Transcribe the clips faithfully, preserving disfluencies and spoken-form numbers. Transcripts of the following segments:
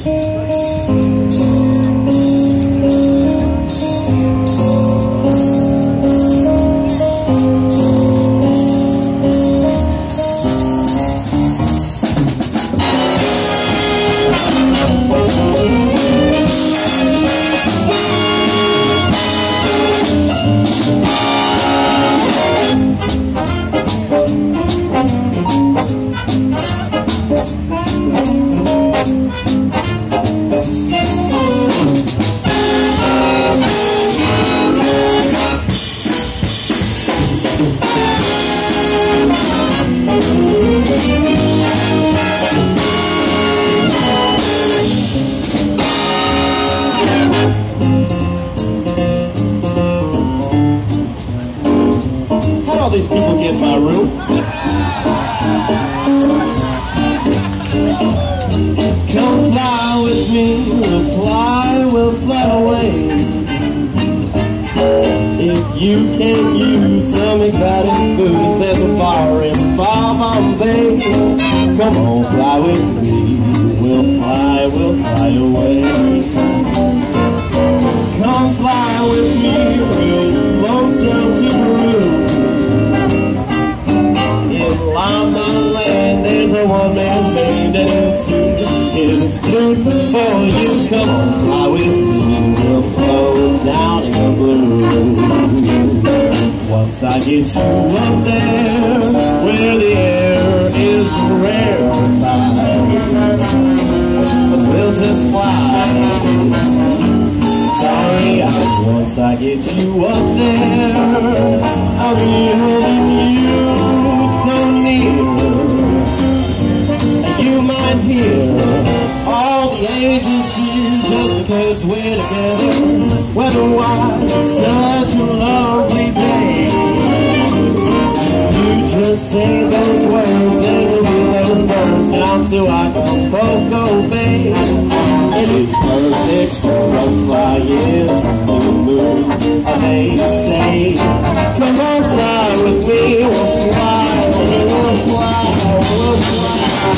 All these people get in my room. Come fly with me, we'll fly, we'll fly away. If you can use some exotic foods, there's a bar in Far Bombay. Come on, fly with me, we'll fly, we'll fly away. Come fly with me, we'll float down to Peru. There's a one-man band and it's it's food for you. Come on, fly with me, we'll float down in the blue. Once I get you up there, where the air is rarefied, we'll just fly. Sorry, I, once I get you up there, I'll be holding you so near. You might hear all the angels here just because we're together. Weather-wise, it's such a lovely day. You just say those words and we'll be those birds down to Acapulco Bay. And it's perfect for a flying in the moon. They say, come on, fly with me, we'll fly, we'll fly, we'll fly.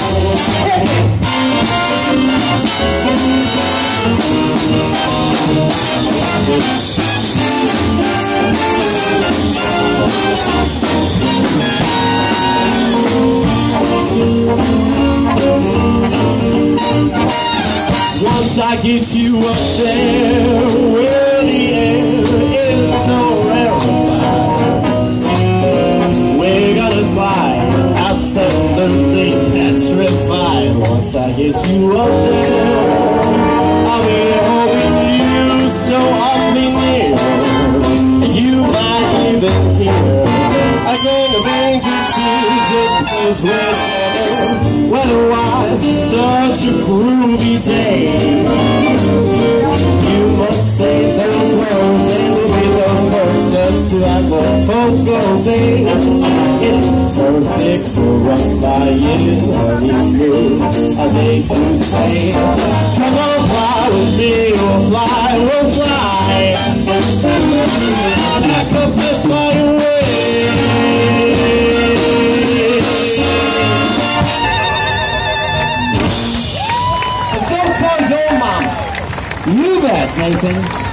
Once I get you up there, where the air is so rarefied, we're gonna fly absolutely petrified. Once I get you up there, I'll be holding you so awfully near. You might even hear a gang of angels sing just because we're together. Weather-wise, it's such a groovy day. You must say those words and we'll be those birds just to Acapulco Bay. It's perfect for a flying honeymoon. I hate to say, come on, fly with me, we'll fly, we'll fly. Back up this fly away. And don't tell your mama. You bet, Nathan.